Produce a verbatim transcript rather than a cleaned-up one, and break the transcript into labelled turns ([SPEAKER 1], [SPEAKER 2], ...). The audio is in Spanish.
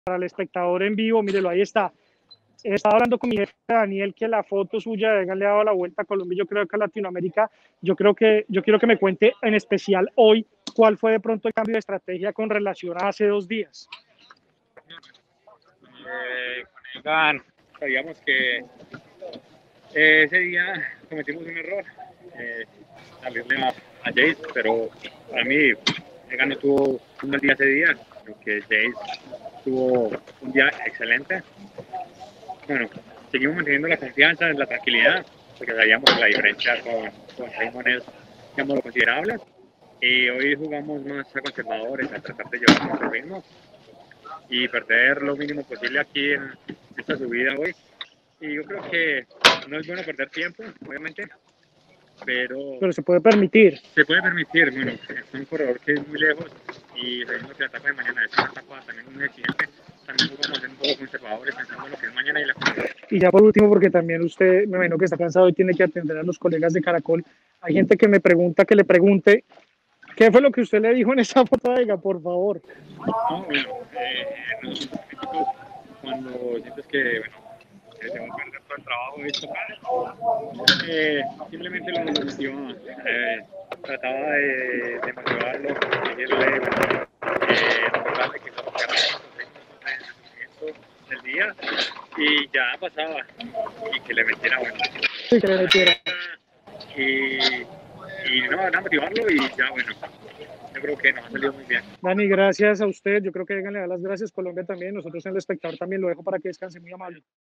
[SPEAKER 1] para el espectador en vivo, mírelo, ahí está. Estaba hablando con mi jefe Daniel que la foto suya de le ha dado la vuelta a Colombia, yo creo que a Latinoamérica, yo creo que yo quiero que me cuente en especial hoy cuál fue de pronto el cambio de estrategia con relación a hace dos días.
[SPEAKER 2] Eh, con Egan sabíamos que eh, ese día cometimos un error, eh, salirle a, a Jace, pero para mí Egan no tuvo un mal día ese día, creo que Jace tuvo un día excelente. Bueno, seguimos manteniendo la confianza, la tranquilidad, porque sabíamos que la diferencia con, con Simon es, digamos, considerable. Y hoy jugamos más a conservadores, a tratar de llevar nuestro ritmo y perder lo mínimo posible aquí en esta subida hoy. Y yo creo que no es bueno perder tiempo, obviamente, pero,
[SPEAKER 1] pero se puede permitir.
[SPEAKER 2] Se puede permitir, bueno, es un corredor que es muy lejos y sabiendo que la etapa de mañana es una etapa también muy exigente, también jugamos en un poco conservadores pensando en lo que es mañana y la final.
[SPEAKER 1] Y ya por último, porque también usted, me imagino que está cansado y tiene que atender a los colegas de Caracol, hay gente que me pregunta, que le pregunte, ¿qué fue lo que usted le dijo en esa foto, Aiga, por favor?
[SPEAKER 2] No, bueno, eh, nosotros críticos, cuando sientes que, bueno, que se va a perder todo el trabajo hecho, eh, simplemente lo motivaba, eh, trataba de, de motivarlo, decirle, eh, recordarle que estamos ganando del día y ya pasaba y que le metiera bueno.
[SPEAKER 1] Sí, que le metiera.
[SPEAKER 2] Y, y no, nada, motivarlo y ya bueno. Yo creo que nos ha salido muy bien.
[SPEAKER 1] Dani, gracias a usted. Yo creo que Egan le da las gracias. Colombia también. Nosotros en el espectador también lo dejo para que descanse. Muy amable.